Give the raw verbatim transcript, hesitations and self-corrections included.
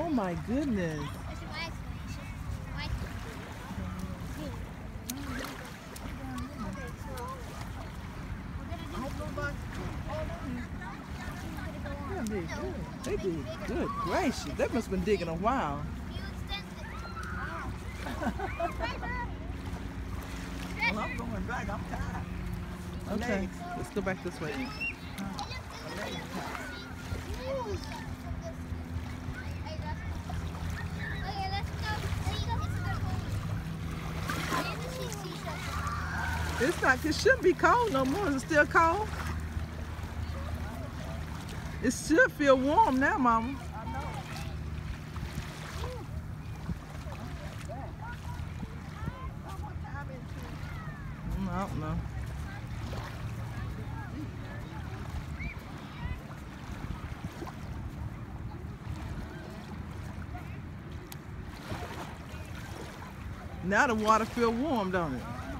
Oh my goodness. That's my explanation. My Yeah, they did good. They did good. Gracious. They must have been digging a while. Well, I'm going back. I'm tired. Okay, Legs. let's go back this way. My legs tired. It's not, it shouldn't be cold no more. Is it still cold? It should feel warm now, Mama. I know. What time is it? Mm, I don't know. Now the water feel warm, don't it?